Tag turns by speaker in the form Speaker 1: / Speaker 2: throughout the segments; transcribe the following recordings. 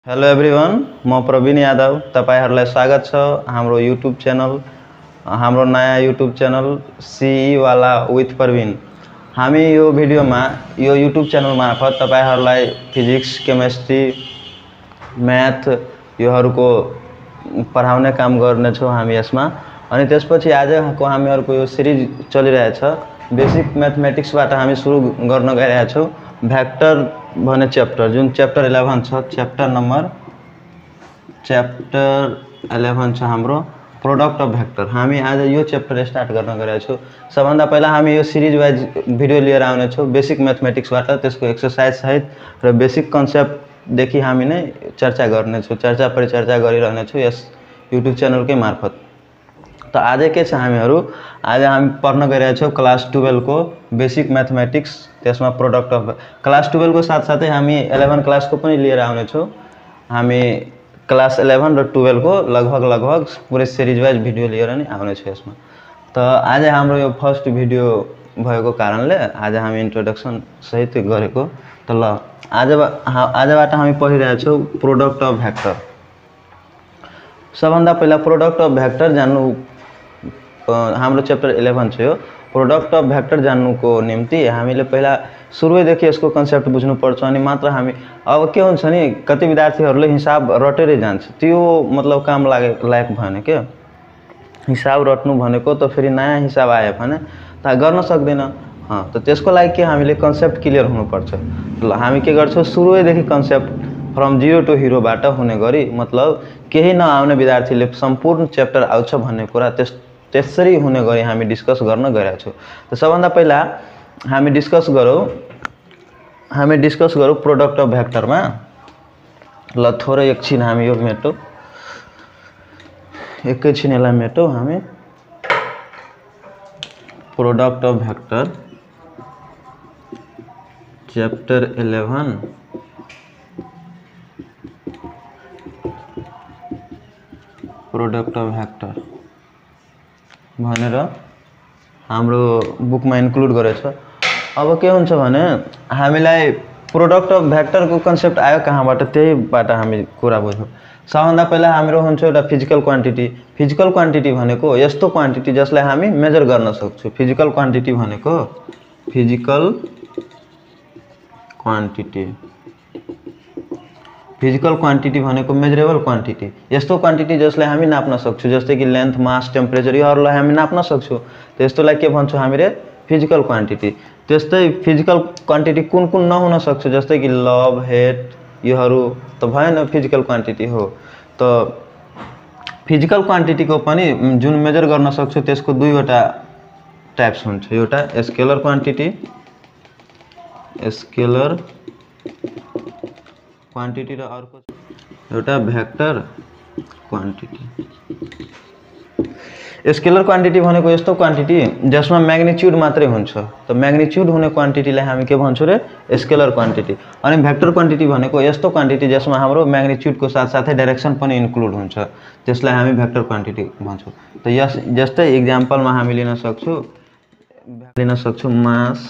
Speaker 1: Hello everyone, म प्रवीण यादव। तपाईहरुलाई स्वागत छ हाम्रो युट्युब च्यानल, हाम्रो नयाँ युट्युब च्यानल सीई वाला विथ प्रवीण। हामी यो भिडियोमा यो युट्युब च्यानल मार्फत तपाईहरुलाई फिजिक्स, केमिस्ट्री, म्याथ योहरुको पढाउने काम गर्नेछौं हामी यसमा। अनि त्यसपछि आजको हामीहरुको यो सिरिज चलिरहेछ बेसिक म्याथमेटिक्सबाट हामी सुरु गर्न गइरहेका छौं। भेक्टर भन्ने च्याप्टर, जुन च्याप्टर 11 छ, च्याप्टर 11 छ हाम्रो प्रोडक्ट अफ भेक्टर। हामी आज यो च्याप्टर स्टार्ट गर्न गइरहेका छौं। सबभन्दा पहिला हामी यो सिरिज वाइज भिडियो लिएर आउने छौं बेसिक म्याथमेटिक्सबाट, त्यसको एक्सरसाइज सहित र बेसिक कन्सेप्ट देखि हामी नै चर्चा गर्ने छौं, चर्चा परिचर्चा गरिरहने छौं यस युट्युब च्यानलकै मार्फत। त आज के छ हामीहरु, आज हामी पढ्न गइरहेका छौं क्लास 12 को बेसिक म्याथमेटिक्स, त्यसमा प्रोडक्ट अफ क्लास 12 को साथसाथै हामी 11 क्लास को पनि लिएर आउने छौं। हामी क्लास 11 र 12 को लगभग पुरै सिरिज वाइज भिडियो लिएर नै आउने छौं यसमा। त आज हाम्रो यो फर्स्ट भिडियो भएको कारणले आज हामी इन्ट्रोडक्सन सहित गरेको। त ल आजबाट हामी पढिरहेका छौं प्रोडक्ट अफ भेक्टर। सबभन्दा पहिला प्रोडक्ट अफ भेक्टर जान्नु, हाम्रो च्याप्टर 11 छ यो। प्रोडक्ट अफ भेक्टर जान्नुको निम्ति हामीले पहिला सुरुदेखि यसको कन्सेप्ट बुझ्नु पर्छ। अनि मात्र हामी अब के हुन्छ नि, कति विद्यार्थीहरुले हिसाब रटेरै जान्छ, त्यो मतलब काम लायक भएन के। हिसाब रट्नु भनेको त फेरि नयाँ हिसाब आयो भने त गर्न सक्दैन। त त्यसको लागि के हामीले कन्सेप्ट क्लियर हुनु पर्छ। ल हामी के गर्छौं, सुरुदेखि concept from zero to hero बाट हुने गरी, मतलब केही नआउने विद्यार्थीले सम्पूर्ण च्याप्टर आउँछ भन्ने कुरा त्यसरी हुने गरी हामी डिस्कस गर्न गइरहेका छौं। त सबभन्दा पहिला हामी डिस्कस गरौँ प्रोडक्ट अफ भेक्टरमा। ल थोरै एकछिन हामी यो मेटो, एकैछिन यसलाई मेटो। हामी product of vector chapter 11 product of vector भनेर हाम्रो बुकमा इन्क्लुड गरेछ। अब के हुन्छ भने हामीलाई प्रोडक्ट अफ भेक्टर को कन्सेप्ट आयो कहाँबाट, त्यहीबाट हामी कुरा बुझौँ। सबभन्दा पहिला हाम्रो हुन्छ एउटा फिजिकल क्वान्टिटी। फिजिकल क्वान्टिटी भनेको यस्तो क्वान्टिटी जसलाई हामी मेजर गर्न सक्छौं। फिजिकल क्वान्टिटी भनेको फिजिकल क्वान्टिटी भनेको मेजरेबल क्वान्टिटी, यस्तो क्वान्टिटी जसलाई हामी नाप्न सक्छौं, जस्तै कि लेन्थ, मास, टेम्परेचर योहरुलाई हामी नाप्न सक्छौं। त्यस्तोलाई के भन्छौं हामीले, फिजिकल क्वान्टिटी। त्यस्तै फिजिकल क्वान्टिटी कुन नहुन सक्छ, जस्तै कि लभ, हेट योहरु त भएन, फिजिकल क्वान्टिटी हो। त फिजिकल क्वान्टिटी को पनि जुन मेजर गर्न सक्छौं त्यसको दुईवटा टाइप्स हुन्छ। एउटा स्केलर क्वान्टिटी र अर्को एउटा भेक्टर क्वान्टिटी। स्केलर क्वान्टिटी भनेको यस्तो क्वान्टिटी जसमा म्याग्निट्युड मात्रै हुन्छ। त म्याग्निट्युड हुने क्वान्टिटीलाई हामी के भन्छौं रे, स्केलर क्वान्टिटी। अनि भेक्टर क्वान्टिटी भनेको यस्तो क्वान्टिटी जसमा हाम्रो म्याग्निट्युडको साथसाथै डाइरेक्सन पनि इन्क्लुड हुन्छ, त्यसलाई हामी भेक्टर क्वान्टिटी भन्छौं। त जस्तै एक्जाम्पलमा हामी लिन सक्छौं मास,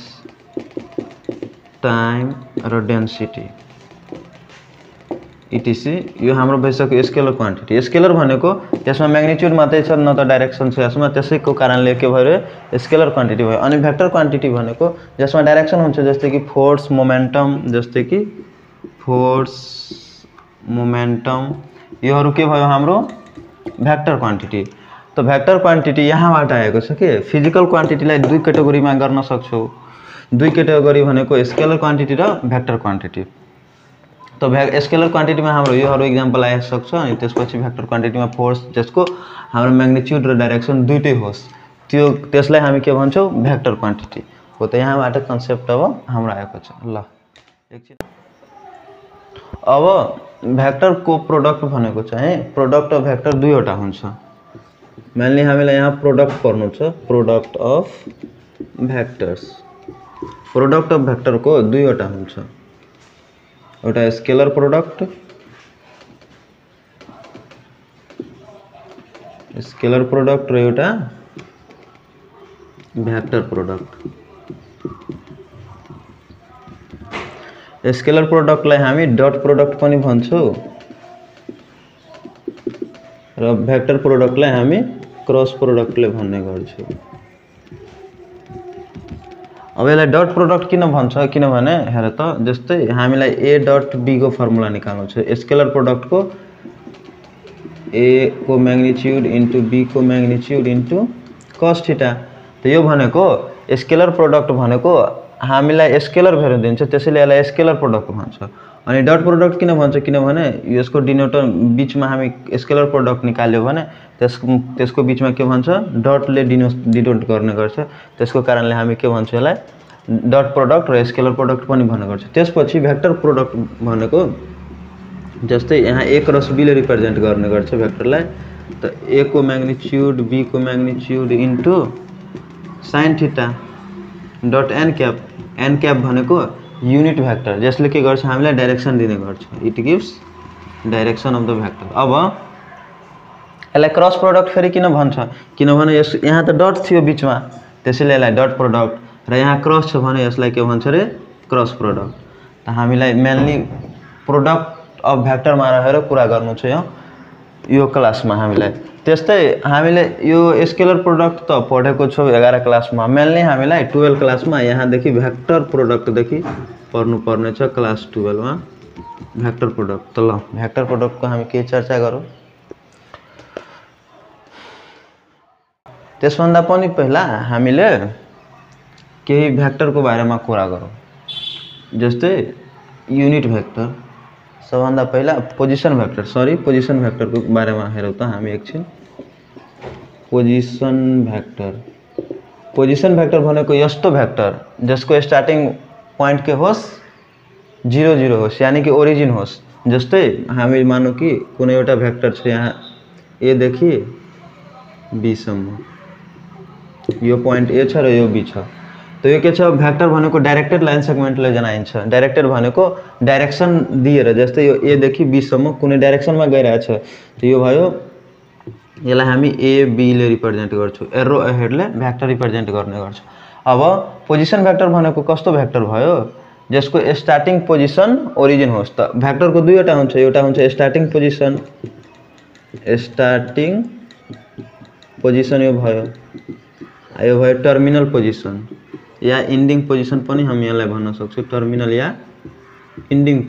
Speaker 1: टाइम र डेन्सिटी इटीसी। यो हाम्रो भइसक्यो स्केलर क्वान्टिटी। स्केलर भनेको यसमा म्याग्निट्युड मात्रै छ, न त डाइरेक्सन छ यसमा, त्यसैको कारणले के भयो, स्केलर क्वान्टिटी भयो। अनि भेक्टर क्वान्टिटी भनेको जसमा डाइरेक्सन हुन्छ, जस्तै कि फोर्स, मोमेन्टम योहरु के भयो हाम्रो भेक्टर क्वान्टिटी। त भेक्टर क्वान्टिटी यहाँबाट आएको छ के। फिजिकल क्वान्टिटीलाई दुई क्याटेगोरीमा गर्न सक्छौं। दुई क्याटेगोरी भनेको स्केलर क्वान्टिटी र भेक्टर क्वान्टिटी। तो स्केलर क्वान्टिटीमा हाम्रो योहरु एक्जाम्पल आइ सक्छ। अनि त्यसपछि भेक्टर क्वान्टिटीमा फोर्स जसको हाम्रो म्याग्निट्युड र डाइरेक्सन दुईटै होस्, त्यसलाई हामी के भन्छौं, भेक्टर क्वान्टिटी हो। त यहाँबाट कन्सेप्ट अब हाम्रो आएको छ। ल एकछिन, अब भेक्टर को प्रोडक्ट भनेको चाहिँ प्रोडक्ट अफ भेक्टर दुईवटा हुन्छ। मान्ने हामीलाई यहाँ प्रोडक्ट पढ्नु छ, product of vectors. Product of vector को दुईवटा हुन्छ, एउटा स्केलर प्रोडक्ट र एउटा भेक्टर प्रोडक्ट। स्केलर प्रोडक्टलाई हामी डट प्रोडक्ट पनि भन्छौं र भेक्टर प्रोडक्टलाई हामी क्रस प्रोडक्टले भन्ने गर्छौँ। अब यसलाई डट प्रोडक्ट किन भन्छ किनभने हेर त जस्तै हामीलाई ए डट बी को फर्मुला निकाल्नु छ स्केलर प्रोडक्ट को ए को मैग्निट्यूड इन्टु बी को मैग्निट्यूड इन्टु कस थीटा। त यो भनेको स्केलर प्रोडक्ट भनेको हामीलाई स्केलर भ्यालु दिन्छ त्यसैले यसलाई स्केलर प्रोडक्ट भन्छ। अनि डट प्रोडक्ट किन भन्छ किनभने यसको डिनोटर बीचमा हामी स्केलर प्रोडक्ट निकाल्यो भने त्यसको बीचमा के भन्छ डटले डिनोट गर्ने गर्छ त्यसको कारणले हामी के भन्छ यसलाई डट प्रोडक्ट र स्केलर प्रोडक्ट पनि भन्ने गर्छ। त्यसपछि भेक्टर प्रोडक्ट भनेको जस्तै यहाँ ए क्रस बी ले रिप्रेजेन्ट गर्ने गर्छ भेक्टरलाई। त ए को मैग्निट्यूड बी को magnitude into sine theta dot N cap भनेको यूनिट भेक्टर जसले के गर्छ हामीलाई डाइरेक्सन दिने गर्छ it gives direction of the vector. अब यसलाई क्रस प्रोडक्ट फेरि किन भन्छ किनभने यस यहाँ त डट थियो बीचमा त्यसैले यसलाई डट प्रोडक्ट र यहाँ क्रस छ भने यसलाई के भन्छ रे क्रस प्रोडक्ट। त हामीलाई मेनली प्रोडक्ट अफ भेक्टरमा रहेर कुरा गर्नु छ यो क्लासमा हामीलाई। त्यस्तै हामीले यो स्केलर प्रोडक्ट त पढेको छौँ 11 क्लासमा मेनली हामीलाई 12 क्लासमा यहाँदेखि भेक्टर प्रोडक्टदेखि पढ्नु पर्ने छ क्लास 12 मा भेक्टर प्रोडक्ट। त ल भेक्टर प्रोडक्टको हामी के चर्चा गरौँ। त्यसभन्दा पनि पहिला हामीले केही भेक्टरको बारेमा कुरा गरौँ जस्तै युनिट भेक्टर। सबभन्दा पहिला पोजिसन भेक्टरको बारेमा हेरौँ त हामी एकछिन। पोजिसन भेक्टर भनेको यस्तो भेक्टर जसको स्टार्टिङ पॉइंट के होस् 0 0 होस् यानी कि ओरिजिन होस्। जस्तै हामी मानौँ कि कुनै एउटा भेक्टर छ यहाँ ए देखि बी सम्म यो पॉइंट ए छ र यो बी छ। तो यो के छ भेक्टर भनेको डाइरेक्टेड लाइन सेगमेन्टले जनाइन्छ। डाइरेक्टेड भनेको डाइरेक्सन दिएर जस्तै यो ए देखि बी सम्म कुनै डाइरेक्सनमा गइरहेछ त यो भयो यसलाई हामी ए बी ले रिप्रेजेन्ट गर्छौँ एरो अहेडले भेक्टर रिप्रेजेन्ट गर्ने गर्छ। अब पोजिसन भेक्टर भनेको कस्तो भेक्टर भयो जसको स्टार्टिङ पोजिसन ओरिजिन होस्। त भेक्टरको दुईवटा हुन्छ एउटा हुन्छ स्टार्टिङ पोजिसन यो भयो टर्मिनल पोजिसन या इन्डिङ पोजिसन पनि हामी यसलाई भन्न सक्छौँ टर्मिनल या इन्डिङ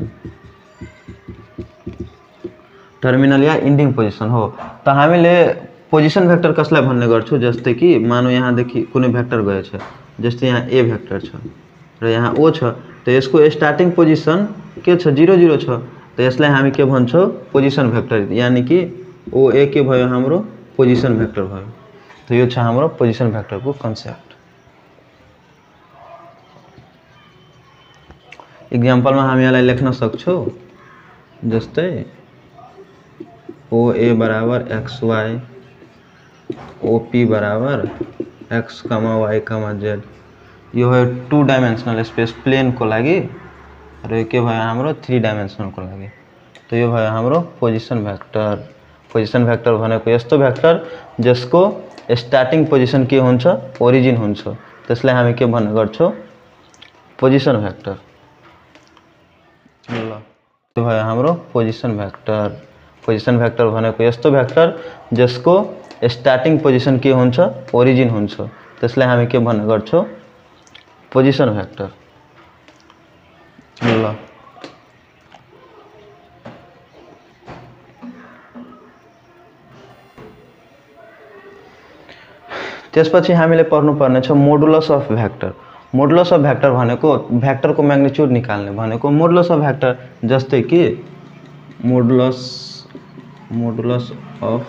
Speaker 1: पोजिसन हो। त हामीले पोजिसन भेक्टर कसलाई भन्ने गर्छौँ जस्तै कि मानौ यहाँदेखि कुनै भेक्टर गएछ जस्तै यहाँ ए भेक्टर छ र यहाँ ओ छ त यसको स्टार्टिङ पोजिसन के छ 0 0 छ त यसलाई हामी के भन्छौँ पोजिसन भेक्टर यानी कि ओ ए के भयो हाम्रो पोजिसन भेक्टर भयो। त यो छ हाम्रो पोजिसन भेक्टरको कन्सेप्ट। इक्जाम्पलमा हामी यसलाई लेख्न सक्छौँ जस्तै ओ ए बराबर XY OP बराबर X, Y, Z। यो भयो 2 डाइमेन्सनल स्पेस प्लेन को लागि र यो के भयो हाम्रो 3 डाइमेन्सनल को लागि। त यो भयो हाम्रो पोजिसन भेक्टर। पोजिसन भेक्टर भनेको यस्तो भेक्टर जसको स्टार्टिङ पोजिसन के हुन्छ ओरिजिन हुन्छ त्यसलाई हामी के भन्ने गर्छौँ पोजिसन भेक्टर। ल त्यो भयो हाम्रो पोजिसन भेक्टर। पोजिसन भेक्टर भनेको यस्तो भेक्टर जसको स्टार्टिङ पोजिसन के हुन्छ ओरिजिन हुन्छ त्यसलाई हामी के भन्ने गर्छौँ पोजिसन भेक्टर। ल त्यसपछि हामीले पढ्नु पर्ने छ modulus of vector. Modulus of vector भनेको भेक्टरको म्याग्निट्युड निकाल्ने भनेको मोडुलस अफ भेक्टर जस्तै कि मोडुलस अफ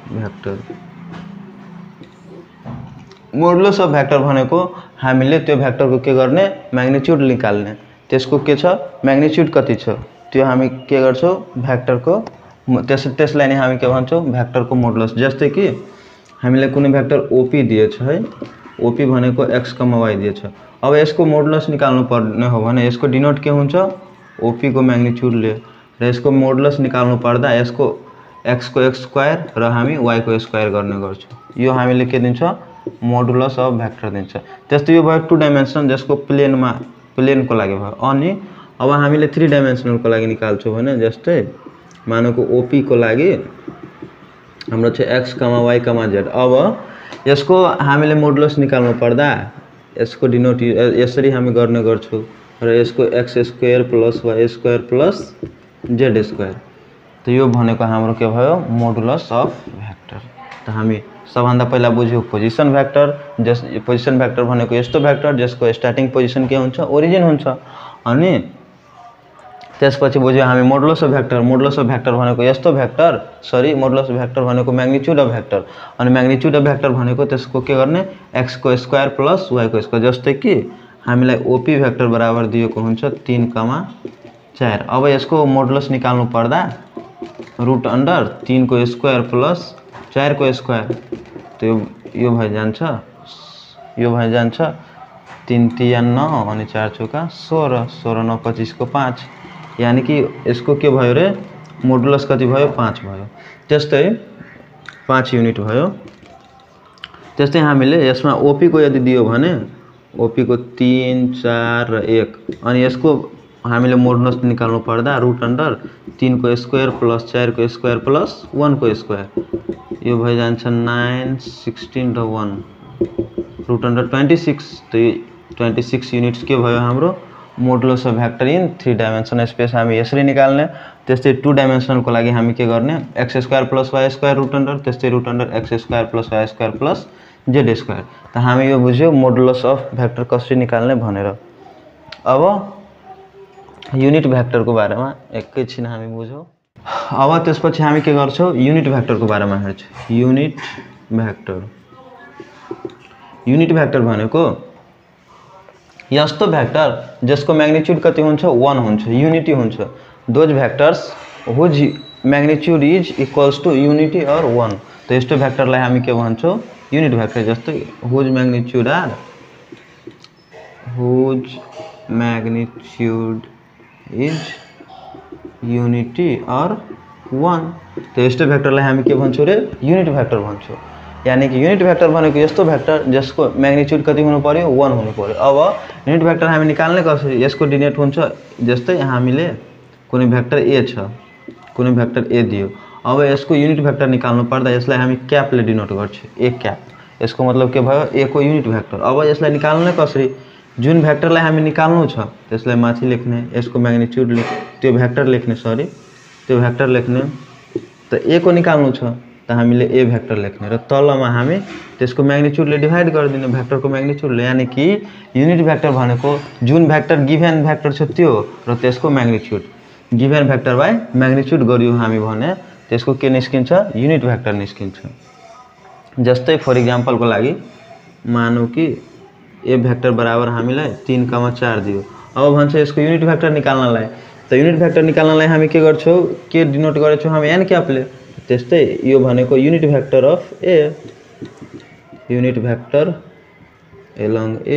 Speaker 1: भेक्टर भनेको हामीले त्यो भेक्टरको के गर्ने म्याग्निट्युड निकाल्ने त्यसको के छ म्याग्निट्युड कति छ त्यो हामी के गर्छौँ भेक्टरको त्यसलाई नै हामी के भन्छौँ भेक्टरको मोडुलस। जस्तै कि हामीले कुनै भेक्टर ओपी दिएछ है ओपी भनेको X, Y दिएछ। अब यसको मोडुलस निकाल्नु पर्ने हो भने यसको डिनोट के हुन्छ ओपी को म्याग्निट्युडले र यसको मोडुलस निकाल्नु पर्दा यसको x को x स्क्वायर र हामी y को स्क्वायर गर्ने गर्छौँ। यो हामीले के दिन्छ मोडुलस अफ भेक्टर दिन्छ। त्यस्तै यो भयो 2 डाइमेन्सन जसको प्लेनको लागि भयो। अनि अब हामीले 3 डाइमेन्सनल को लागि निकाल्छौँ भने जस्तै मानको ओपी को लागि हाम्रो छ x, y, z। अब यसको हामीले मोडुलस निकाल्नु पर्दा यसको डिनोट यसरी हामी गर्ने गर्छौं र यसको x² + y² + z²। त यो भनेको हाम्रो के भयो मोडुलस अफ भेक्टर। त हामी सबभन्दा पहिला बुझ्यौ पोजिसन भेक्टर। पोजिसन भेक्टर भनेको यस्तो भेक्टर जसको स्टार्टिङ पोजिसन के हुन्छ ओरिजिन हुन्छ। अनि त्यसपछि बुझ्यौ हामी modulus of vector. Modulus of vector भनेको यस्तो भेक्टर मोडुलस अफ भेक्टर भनेको म्याग्निट्युड अफ भेक्टर। अनि म्याग्निट्युड अफ भेक्टर भनेको त्यसको के गर्ने x² + y²। जस्तै कि हामीलाई ओपी भेक्टर बराबर दिएको हुन्छ 3, 4। अब यसको मोडुलस निकाल्नु पर्दा √3 को स्क्वायर + 4 को स्क्वायर। तो यो भइ जान्छ 3 3 9 अनि 4 चौका 16, 16 9 25 को 5। यानी कि यसको के भयो रे मोडुलस कति भयो 5 भयो। त्यस्तै 5 युनिट भयो। त्यस्तै हामीले यसमा ओपी को यदि दियो भने ओपी को 3 4 र 1 अनि यसको हामीले मोडुलस निकाल्नु पर्दा √3 को स्क्वायर + 4 को स्क्वायर + 1 को स्क्वायर। यो भइ जान्छ 9 16 र 1 √26। तो 26 युनिट्स के भयो हाम्रो modulus of vector in 3 dimensional space. हामी यसरी निकाल्ने। त्यस्तै 2 डाइमेन्सनल को लागि हामी के गर्ने x² + y² त्यस्तै x² + y² + z²। त हामी यो बुझ्यौ मोडुलस अफ भेक्टर कसरी निकाल्ने भनेर। अब युनिट भेक्टर को बारेमा एकैछिन हामी बुझौं। अब त्यसपछि हामी के गर्छौं युनिट भेक्टर को बारेमा हेर्छौं। युनिट भेक्टर भनेको यस्तो भेक्टर जसको म्याग्निट्युड कति हुन्छ 1 हुन्छ, युनिटी हुन्छ। Those vectors whose magnitude is equals to unity or 1। त यस्तो भेक्टरलाई हामी के भन्छौं युनिट भेक्टर। जस्तै whose magnitude is unity or 1। त यस्तो भेक्टरलाई हामी के भन्छौं रे युनिट भेक्टर भन्छौं। यानी कि युनिट भेक्टर भनेको यस्तो भेक्टर जसको म्याग्निट्युड कति हुनु पर्यो 1 हुनु पर्यो। अब युनिट भेक्टर हामी निकाल्ने कसरी यसको डिनोट हुन्छ। जस्तै हामीले कुनै भेक्टर a छ, कुनै भेक्टर a दियो। अब यसको युनिट भेक्टर निकाल्नु पर्दा यसलाई हामी क्यापले डिनोट गर्छौं a क्याप। यसको मतलब के भयो a को युनिट भेक्टर। अब यसलाई निकाल्ने कसरी जुन भेक्टरलाई हामी निकाल्नु छ त्यसलाई माथि लेख्ने, यसको म्याग्निट्युड त्यो भेक्टर लेख्ने त्यो भेक्टर लेख्ने। त a को निकाल्नु छ त हामीले a भेक्टर लेख्ने र तलमा हामी त्यसको म्याग्निट्युडले डिभाइड गरिदिने भेक्टरको म्याग्निट्युडले। यानी कि युनिट भेक्टर भनेको जुन भेक्टर गिभन भेक्टर छ त्यो र त्यसको magnitude given vector by magnitude गरियो हामी भने त्यसको के निस्किन्छ युनिट भेक्टर निस्किन्छ। जस्तै फर एक्जाम्पल को लागि मानौ कि a भेक्टर बराबर हामीलाई 3, 4 दियो। अब भन्छ यसको युनिट भेक्टर निकाल्नलाई। त युनिट भेक्टर निकाल्नलाई हामी के गर्छौं के डिनोट गर्छौं हामी n क्यापले। त्यस्तै यो भनेको unit vector of a, unit vector along a।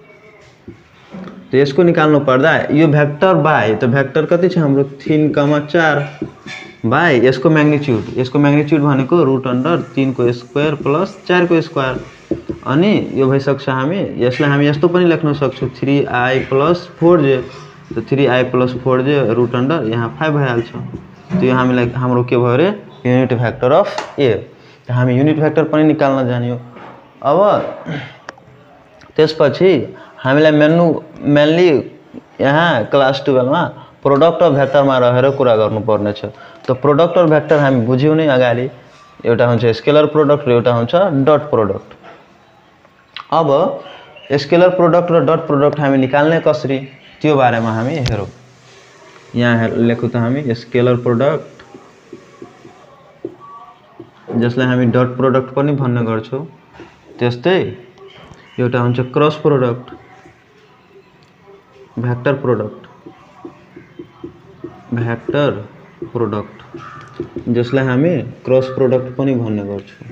Speaker 1: त यसको निकाल्नु पर्दा यो भेक्टर बाइ त भेक्टर कति छ हाम्रो 3, 4 बाइ यसको म्याग्निट्युड भनेको √3 को स्क्वायर + 4 को स्क्वायर। अनि यो भइसक्छ हामी यसलाई हामी यस्तो पनि लेख्न सक्छौं 3i + 4j। त 3i + 4j √, यहाँ 5 भइहाल्छ। त यो हामीलाई हाम्रो के भयो रे युनिट भेक्टर अफ a। त हामी युनिट भेक्टर पनि निकाल्न जान्यौ। अब त्यसपछि हामीलाई मेनली यहाँ क्लास 12 मा प्रोडक्ट अफ भेक्टर मा रहेर कुरा गर्नुपर्ने छ। त प्रोडक्ट अफ भेक्टर हामी बुझ्यौ नै अगाडि। एउटा हुन्छ स्केलर प्रोडक्ट र एउटा हुन्छ डट प्रोडक्ट। अब स्केलर प्रोडक्ट र डट प्रोडक्ट हामी निकाल्ने कसरी त्यो बारेमा हामी हेरौं। यहाँ लेखौं त हामी स्केलर प्रोडक्ट जसलाई हामी डट प्रोडक्ट पनि भन्ने गर्छौं। त्यस्तै एउटा हुन्छ क्रस प्रोडक्ट, भेक्टर प्रोडक्ट जसलाई हामी क्रस प्रोडक्ट पनि भन्ने गर्छौं।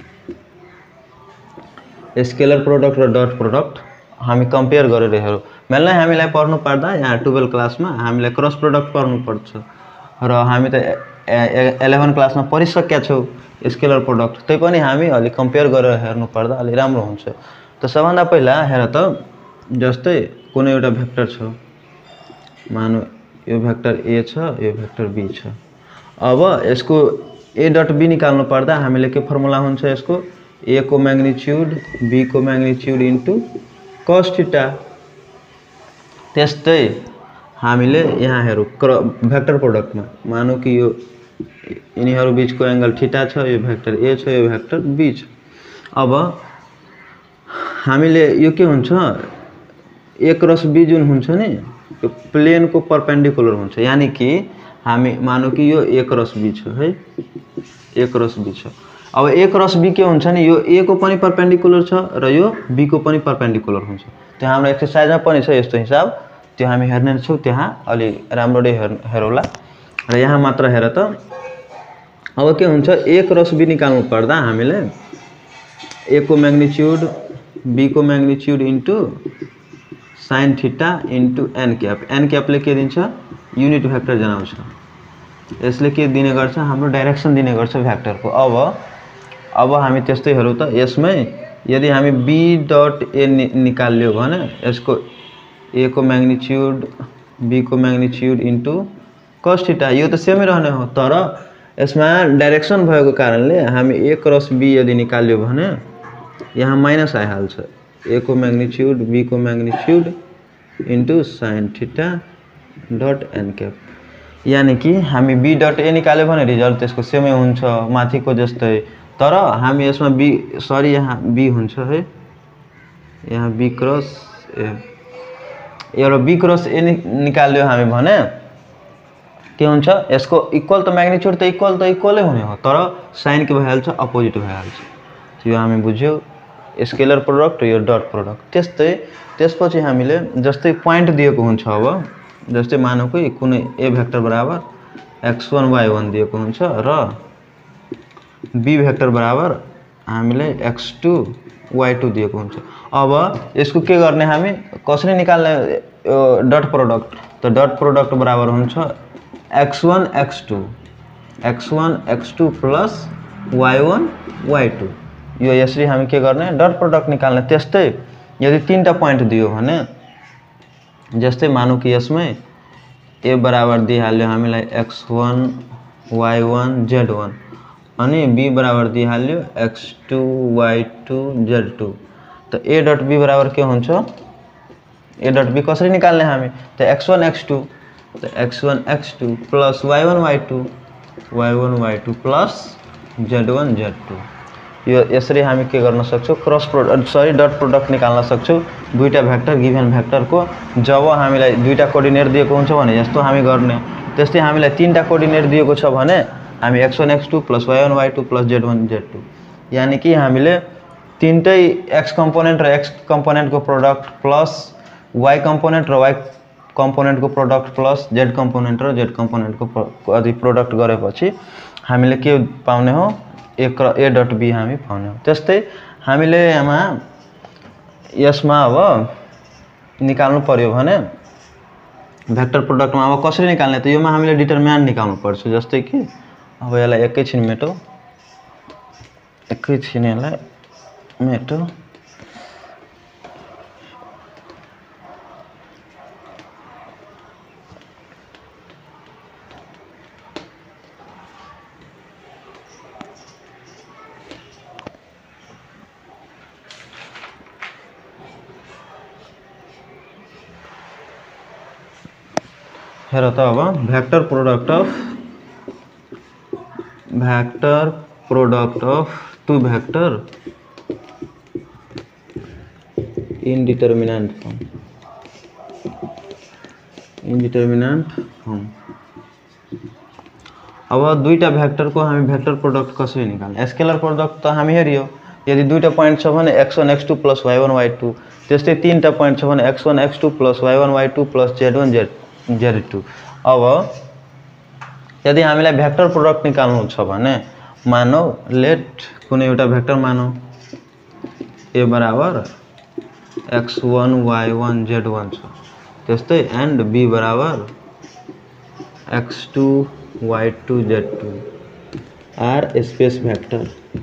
Speaker 1: स्केलर प्रोडक्ट र डट प्रोडक्ट हामी कम्पेयर गरेर हेरौं। मेनली हामीलाई पढ्नु पर्दा यहाँ 12 क्लासमा हामीलाई क्रस प्रोडक्ट पढ्नु पर्छ र हामी त 11 क्लासमा पढिसकेका छौं स्केलर प्रोडक्ट। तै पनि हामी अलि कम्पेयर गरेर हेर्नु पर्दा अलि राम्रो हुन्छ। त सबभन्दा पहिला हेर त जस्तै कुनै एउटा भेक्टर छ, मानौ यो भेक्टर a छ, यो भेक्टर b छ। अब यसको ए डट बी निकाल्नु पर्दा हामीले के फर्मुला हुन्छ यसको, ए को मैग्निट्यूड बी को मैग्निट्यूड इन्टु cos थीटा। त्यस्तै हामीले यहाँ हेरौँ भेक्टर प्रोडक्टमा मानौँ कि यो यिनीहरू बीचको एंगल थीटा छ, यो भेक्टर ए छ, यो भेक्टर बी छ। अब हामीले यो के हुन्छ, ए क्रस बी जुन हुन्छ नि यो प्लेन को परपेंडिकुलर हुन्छ, यानी कि हामी मानौँ कि यो ए क्रस बी छ है, ए क्रस बी छ। अब ए क्रस बी के हुन्छ नि, यो ए को पनि परपेंडिकुलर छ र यो बी को पनि परपेंडिकुलर हुन्छ। त्यो हाम्रो एक्सरसाइजमा पनि छ यस्तो हिसाब, त्यो हामी हेर्ने छौँ, त्यहाँ अलि राम्ररी हेरौला। र यहाँ मात्र हेर त, अब के हुन्छ, ए क्रस बी निकाल्नु पर्दा हामीले ए को मैग्निट्यूड बी को magnitude into sine theta into N cap, N क्यापले के दिन्छ, युनिट भेक्टर जनाउँछ। यसले के दिने गर्छ, हाम्रो डाइरेक्सन दिने गर्छ भेक्टरको। अब हामी त्यस्तै हेरौँ त, यसमै यदि हामी बी डट ए निकाल्यो भने यसको ए को मैग्निट्यूड बी को मैग्निट्यूड इन्टु cos थीटा, यो त सेमै रहने हो, तर यसमा डाइरेक्सन भएको कारणले हामी ए क्रस बी यदि निकाल्यो भने यहाँ माइनस आइहाल्छ, ए को मैग्निट्यूड बी को magnitude into sine theta dot N cap. यानी कि हामी बी डट ए निकाल्यो भने रिजल्ट त्यसको सेमै हुन्छ माथिको जस्तै, तर हामी यसमा बी सरी यहाँ बी हुन्छ है, यहाँ बी क्रस ए, एउटा बी क्रस ए निकाल्यो हामी भने के हुन्छ, यसको इक्वल त मैग्निट्यूड त इक्वलै हुने हो, तर साइन के भइहाल्छ, अपोजिट भइहाल्छ। यो हामी बुझ्यौ, स्केलर प्रोडक्ट यो डट प्रोडक्ट। त्यस्तै त्यसपछि हामीले जस्तै पोइन्ट दिएको हुन्छ, अब जस्तै मानौँ कि कुनै ए भेक्टर बराबर x1 y1 दिएको हुन्छ र बी भेक्टर बराबर हामीले x2 y2 दिएको हुन्छ। अब यसको के गर्ने, हामी कसरी निकाल्ने डट प्रोडक्ट, त डट प्रोडक्ट बराबर हुन्छ x1 x2 plus y1 y2। यो यसरी हामी के गर्ने, डट प्रोडक्ट निकाल्ने। त्यस्तै यदि तीनटा पोइन्ट दियो भने, जस्तै मानौँ कि यसमै ए बराबर दिइहाल्यो हामीलाई x1 y1 z1 अनि बी बराबर दिइहाल्यो x2 y2 z2, त ए डट बी बराबर के हुन्छ, ए डट बी कसरी निकाल्ने हामी, त x1 x2 plus y1 y2 plus z1 z2। यो यसरी हामी के गर्न सक्छौँ, क्रस प्रोडक्ट सरी डट प्रोडक्ट निकाल्न सक्छौँ दुईटा भेक्टर गिभन भेक्टरको। जब हामीलाई दुईटा कोअर्डिनेट दिएको हुन्छ भने यस्तो हामी गर्ने, त्यस्तै हामीलाई तीनटा कोअर्डिनेट दिएको छ भने हामी x1 x2 plus y1 y2 plus z1 z2, यानी कि हामीले तीनटै x कम्पोनेन्ट र x कम्पोनेन्टको प्रोडक्ट प्लस y कम्पोनेन्ट र y कम्पोनेन्टको प्रोडक्ट प्लस z कम्पोनेन्ट र z कम्पोनेन्टको अधि प्रोडक्ट गरेपछि हामीले के पाउने हो, ए डट बी हामी पाउने हो। त्यस्तै हामीले यसमा अब निकाल्नु पर्यो भने भेक्टर प्रोडक्टमा अब कसरी निकाल्ने, त योमा हामीले डिटरमिनेन्ट निकाल्नु पर्छ। जस्तै कि अब यसलाई एकैछिन मेटो, एकैछिन यसलाई मेटो। हेर त अब vector product of two vector indeterminate form. अब दुईटा भेक्टर को हामी भेक्टर प्रोडक्ट कसरी निकाल्ने, स्केलर प्रोडक्ट त हामी हेरियो, यदि दुईटा पोइन्ट छ भने x1 x2 plus y1 y2, त्यस्तै तीनटा पोइन्ट छ भने x1 x2 plus y1 y2 plus z1 z2। अब यदि हामीलाई भेक्टर प्रोडक्ट निकाल्नु छ भने मानौ लेट कुनै एउटा भेक्टर मानौ ए बराबर x1 y1 z1 छ, त्यस्तै एन्ड बी बराबर x2 y2 z2 are space vector.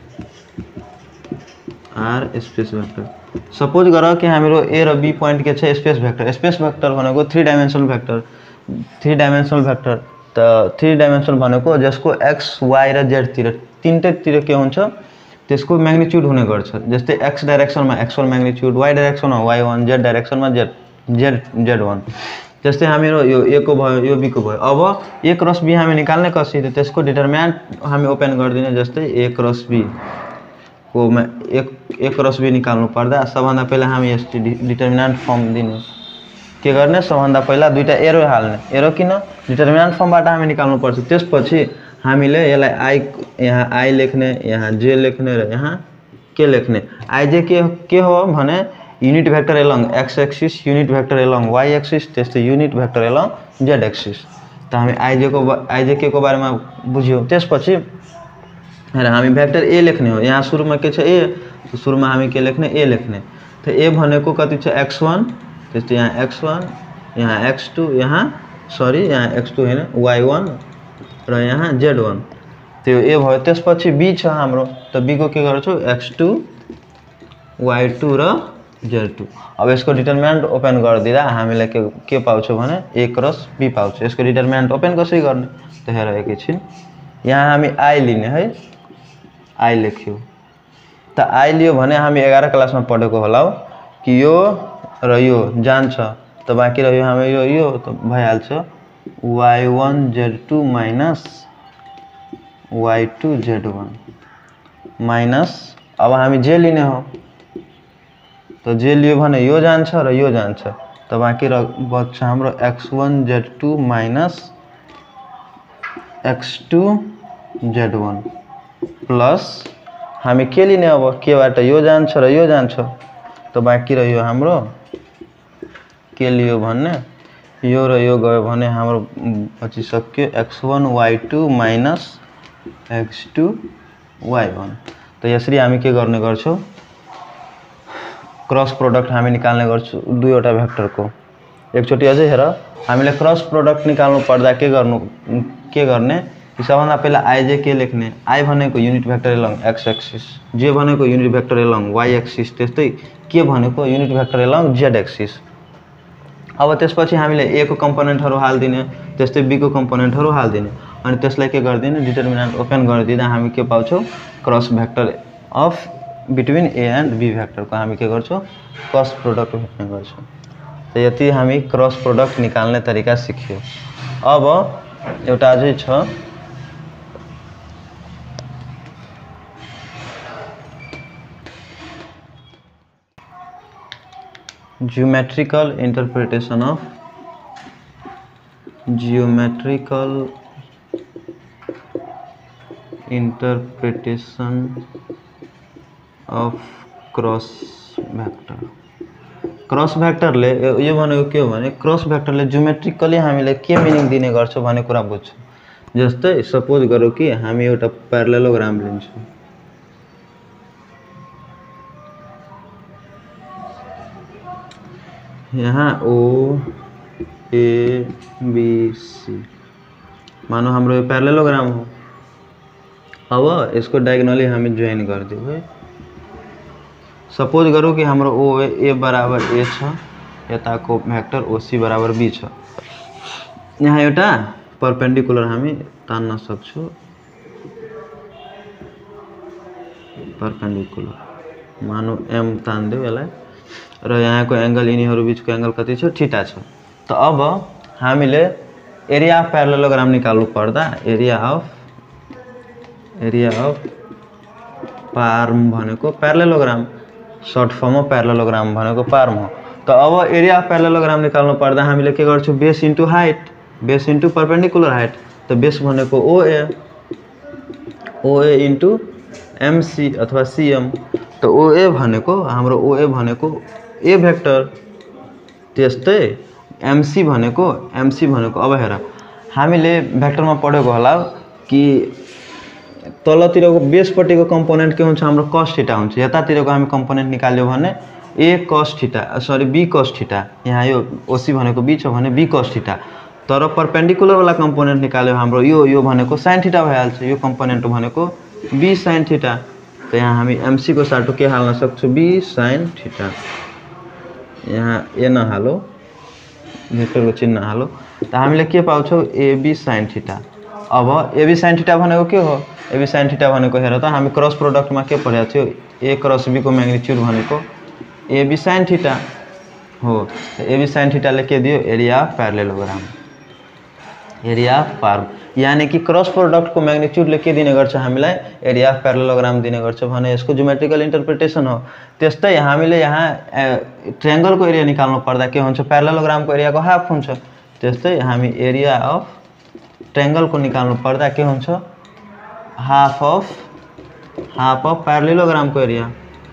Speaker 1: Suppose गर कि हाम्रो ए र बी पोइन्ट के छ स्पेस भेक्टर। स्पेस भेक्टर भनेको थ्री डाइमेन्सनल भेक्टर त 3 डाइमेन्सन भनेको जसको एक्स वाई र जेडतिर तीनटैतिर के हुन्छ त्यसको म्याग्निट्युड हुने गर्छ। जस्तै एक्स डाइरेक्सनमा एक्स1 म्याग्निट्युड, वाई डाइरेक्सनमा y1, जेड डाइरेक्सनमा z1। जस्तै हाम्रो यो ए को भयो, यो बी को भयो। अब ए क्रस बी हामी निकाल्ने कसरी, त त्यसको डिटरमिनेन्ट हामी ओपन गरिदिने। जस्तै ए क्रस बी को ए क्रस बी निकाल्नु पर्दा सबभन्दा पहिला हामी यस डिटरमिनेन्ट फर्म दिने। के गर्ने, सबभन्दा पहिला दुईटा एरो हाल्ने। एरो किन, डिटरमिनेन्ट फर्मबाट हामी निकाल्नु पर्छ। त्यसपछि हामीले यसलाई आई, यहाँ आई लेख्ने, यहाँ जे लेख्ने र यहाँ के लेख्ने। आई जे के हो भने unit vector along X axis, unit vector along Y axis, त्यस्तै unit vector along Z axis. त हामी आई जे के को बारेमा बुझ्यौँ। त्यसपछि र हामी भेक्टर ए लेख्ने हो। यहाँ सुरुमा के छ ए, तो सुरुमा हामी के लेख्ने, ए लेख्ने। त ए भनेको कति छ x1, त्यस्तै यहाँ x1, यहाँ x2, यहाँ यहाँ x2 हैन y1 र यहाँ z1, त्यो ए भयो। त्यसपछि बी छ हाम्रो, त बी को के गर्छौ x2 y2 र z2। अब यसको डिटरमिनेन्ट ओपन गरिदिँदा हामीले के पाउँछौँ भने ए क्रस बी पाउँछ। यसको डिटरमिनेन्ट ओपन कसरी गर्ने, त हेर एकैछिन। यहाँ हामी आई लिने है, आई लेख्यो। त आई लियो भने हामी 11 क्लासमा पढेको होला कि यो र यो जान्छ, त बाँकी रह्यो हाम्रो यो त भइहाल्छ y1 z2 minus y2 z1 minus. अब हामी जे लिने हो, तो जे लियो भने यो जान्छ र यो जान्छ, त बाँकी बच्छ हाम्रो x1 z2 minus x2 z1 plus हामी के लिने, अब केबाट यो जान्छ र यो जान्छ, त बाँकी रह्यो हाम्रो के लियो भने यो र यो गयो भने हाम्रो बचिसक्यो x1 y2 minus x2 y1। त यसरी हामी के गर्ने गर्छौं, क्रस प्रोडक्ट हामी निकाल्ने गर्छौं दुईवटा भेक्टरको। एकचोटि अझै हेर, हामीले क्रस प्रोडक्ट निकाल्नु पर्दा के गर्ने, सबभन्दा पहिला आई जे के लेख्ने। आई भनेको unit vector along X axis, J भनेको unit vector along Y axis, त्यस्तै के भनेको unit vector along Z axis. अब त्यसपछि हामीले ए को कम्पोनेन्टहरु हाल्दिने, त्यस्तै बी को कम्पोनेन्टहरु हाल्दिने, अनि त्यसलाई के गर्दिने, डिटरमिनेन्ट ओपन गरिदिँदा हामी के पाउँछौं, cross vector of between A and B भेक्टरको हामी के गर्छौं, क्रस प्रोडक्ट भेट्ने गर्छौं। त यति हामी क्रस प्रोडक्ट निकाल्ने तरिका सिक्यौं। अब एउटा अझै छ, geometrical interpretation of cross vector. Cross भेक्टरले यो भनेको के हो भने, क्रस भेक्टरले ज्योमेट्रिकली हामीले के मिनिङ दिने गर्छ भन्ने कुरा बुझ्छ। जस्तै सपोज गरौँ कि हामी एउटा प्यारालेलोग्राम लिन्छौं, यहाँ ओ ए बी सी, मानो हाम्रो यो प्यारालेलोग्राम हो। अब यसको डायगोनली हामी जोइन गरिदिउँ है। सपोज गरौँ कि हाम्रो ओ ए बराबर ए छ, यताको भेक्टर ओसी बराबर बी छ। यहाँ एउटा परपेंडिकुलर हामी तान्न सक्छौं, परपेंडिकुलर मानो एम तान्दियो यसलाई, र यहाँको एंगल यिनीहरु बीचको एंगल कति छ, थीटा छ। त अब हामीले एरिया अफ प्यारालेलोग्राम निकाल्नु पर्दा एरिया अफ पार्म भनेको parallelogram, short form of parallelogram भनेको पार्म हो। त अब एरिया अफ प्यारालेलोग्राम निकाल्नु पर्दा हामीले के गर्छौं, base into height, base into perpendicular height. त बेस भनेको ओए इन्टु एमसी अथवा सीएम। त ओए भनेको हाम्रो ए भेक्टर, त्यस्तै एमसी भनेको अब हेर, हामीले भेक्टरमा पढेको होला कि तलतिरको बेसपट्टिको कम्पोनेन्ट के हुन्छ, हाम्रो cos थीटा हुन्छ। यतातिरको हामी कम्पोनेन्ट निकाल्यो भने a cos theta, sorry b cos theta. यहाँ यो ओसी भनेको b छ भने b cos थीटा। तर परपेंडिकुलर वाला कम्पोनेन्ट निकाल्यो हाम्रो यो भनेको sin थीटा भइहाल्छ, यो कम्पोनेन्ट भनेको b sin थीटा। त यहाँ हामी mc को साटो के हाल्न सक्छौं, b sin थीटा। यहाँ ए नहालो, भेक्टरको चिन्ह हालो त हामीले के पाउँछौँ AB sin थीटा। अब AB sin थीटा भनेको के हो AB sin थीटा भनेको हेर त हामी क्रस प्रोडक्टमा के पढेको थियो A क्रस B को म्याग्निट्युड भनेको AB sin थीटा हो। AB sin थीटाले के दियो area of parallelogram area of parm यानी कि क्रस प्रोडक्ट को म्याग्निट्युडले के दिने गर्छ हामीलाई एरिया अफ प्यारालेलोग्राम दिने गर्छ भने यसको ज्योमेट्रिकल इन्टरप्रिटेसन हो। त्यस्तै हामीले यहाँ ट्रायंगल को एरिया निकाल्नु पर्दा के हुन्छ प्यारालेलोग्राम को एरिया को हाफ हुन्छ। त्यस्तै हामी एरिया अफ ट्रायंगल को निकाल्नु पर्दा के हुन्छ हाफ अफ प्यारालेलोग्राम को एरिया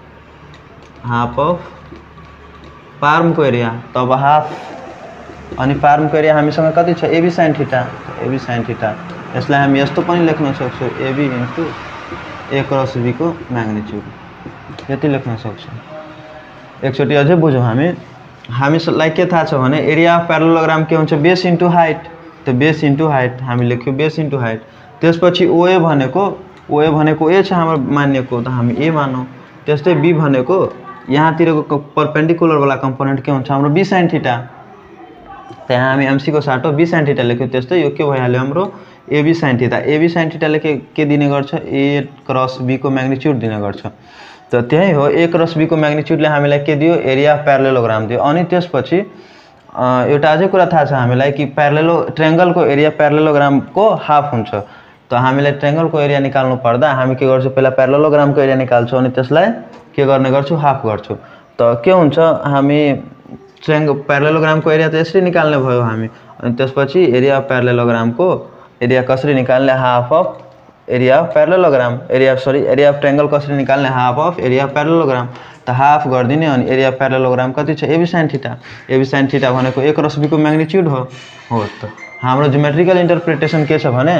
Speaker 1: हाफ अफ पार्म को एरिया। तब हाफ अनि पार्म को एरिया हामीसँग कति छ AB sin थीटा यसलाई हामी यस्तो पनि लेख्न सक्छौं AB into A cross B को म्याग्निट्युड यति लेख्न सक्छौं। एकचोटी अझै बुझौं हामीलाई के थाहा छ भने एरिया अफ प्यारालेलोग्राम के हुन्छ बेस इन्टु हाइट। त बेस इन्टु हाइट हामी लेख्यौं बेस इन्टु हाइट। त्यसपछि OA भनेको A छ हाम्रो मान्यको त हामी A मानौं। त्यस्तै B भनेको यहाँतिरको परपेन्डिकुलर वाला कम्पोनेन्ट के हुन्छ हाम्रो B sin थीटा। त्यहाँ हामी MC को साटो B sin थीटा लेख्यौं। त्यस्तै यो के भइहाल्यो हाम्रो AB sin theta. AB sin थीटाले के दिने गर्छ A क्रस B को म्याग्निट्युड दिने गर्छ। त त्यही हो A क्रस B को म्याग्निट्युडले हामीलाई के दियो एरिया अफ प्यारालेलोग्राम दियो। अनि त्यसपछि एउटा अझै कुरा थाहा छ हामीलाई कि ट्रायंगल को एरिया प्यारालेलोग्राम को हाफ हुन्छ। त हामीलाई ट्रायंगल को एरिया निकाल्नु पर्दा हामी के गर्छौं पहिला प्यारालेलोग्राम को एरिया निकाल्छौं अनि त्यसलाई के गर्ने गर्छौं हाफ गर्छौं। त के हुन्छ हामी ट्रायंगल प्यारालेलोग्राम को एरिया त यसरी निकाल्ने भयो हामी अनि त्यसपछि एरिया अफ प्यारालेलोग्राम को एरिया कसरी निकाल्ने half of area of parallelogram area of triangle कसरी निकाल्ने half of area of parallelogram. त हाफ गर्दिने अनि एरिया अफ प्यारालेलोग्राम कति छ AB sin theta. AB sin theta भनेको A क्रस B को म्याग्निट्युड हो। त हाम्रो ज्योमेट्रिकल इन्टरप्रिटेसन के छ भने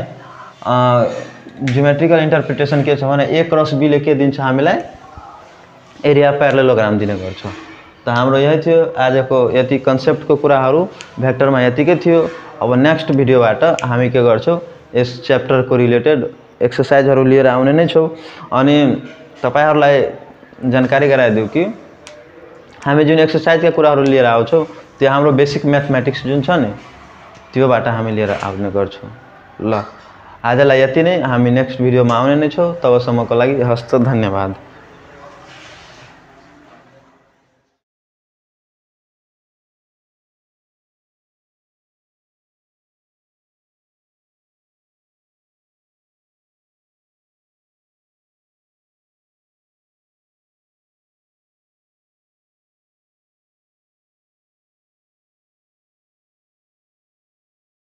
Speaker 1: A क्रस B ले के दिन्छ हामीलाई एरिया अफ प्यारालेलोग्राम दिने गर्छ। त हाम्रो यही थियो आजको यति कन्सेप्टको कुराहरू भेक्टरमा यतिकै थियो। अब नेक्स्ट भिडियोबाट हामी के गर्छौं यस च्याप्टरको रिलेटेड एक्सरसाइजहरू लिएर आउने नै छौं अनि तपाईहरुलाई जानकारी गराइदिउ कि हामी जुन एक्सरसाइजका कुराहरू लिएर आउँछौं त्यो हाम्रो बेसिक म्याथमेटिक्स जुन छ नि त्योबाट हामी लिएर आउने गर्छौं। ल आजलाई यति नै हामी नेक्स्ट भिडियोमा आउने नै छौं। तबसम्मको लागि हस्त धन्यवाद।